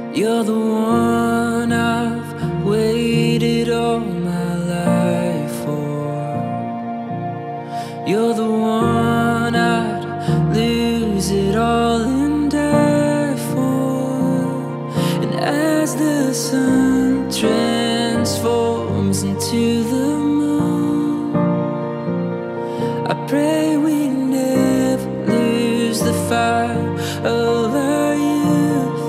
You're the one I've waited all my life for. You're the one I'd lose it all and die for. And as the sun transforms into the moon, I pray we never lose the fire of our youth.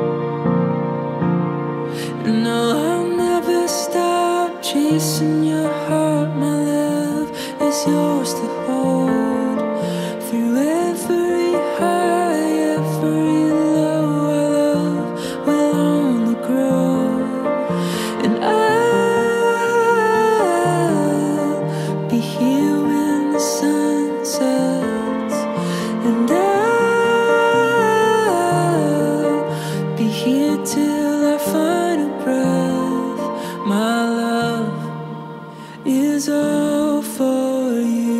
No, I'll never stop chasing your heart. My love is yours to hold. Through every high, every low, our love will only grow. And I'll be here when the sun sets. And I'll be here till our final breath. My love is all for you.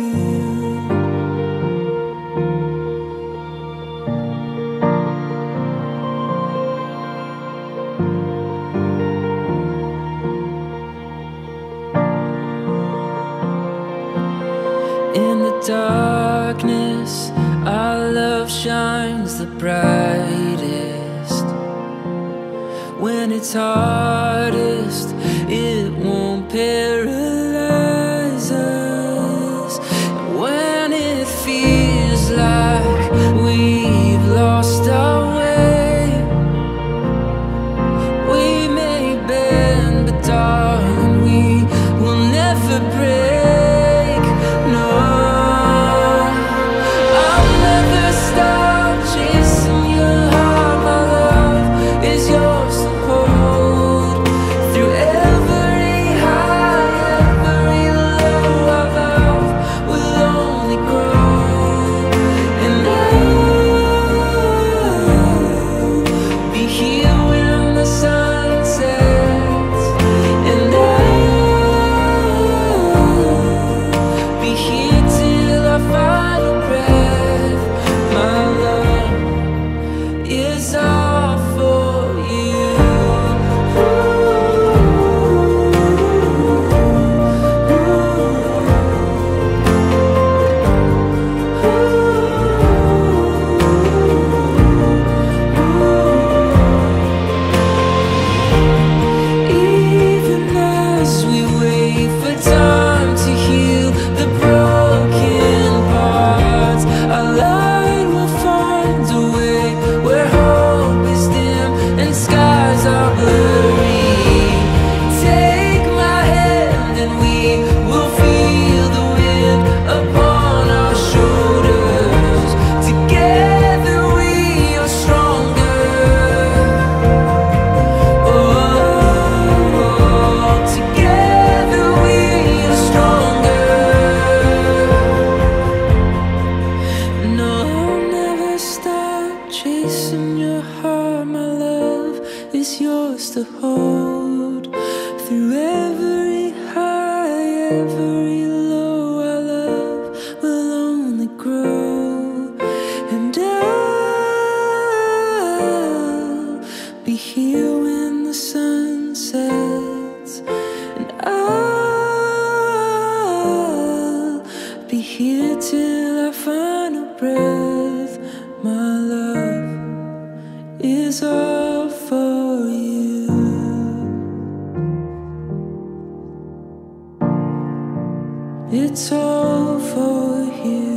In the darkness, our love shines the brightest. When it's hardest, it won't paralyze us. And when it feels like we've lost our way, we may bend, but darling, we will never break. No, I'll never stop chasing your heart. My love is yours to hold. Through every high, every low, our love will only grow. And I'll be here when the sun sets. And I'll be here till our final breath. My love is all for you. Even as we wait for time to heal the broken parts, our light will find a way where hope is dim and skies are blurry. Take my hand and we will feel the wind upon our shoulders. Together we are stronger. Oh, together we are stronger. No, I'll never stop chasing your heart. My love is yours to hold. Through every high, every low, our love will only grow. And I'll be here when the sun sets. And I'll be here till our final breath. My love is all for you. It's all for you.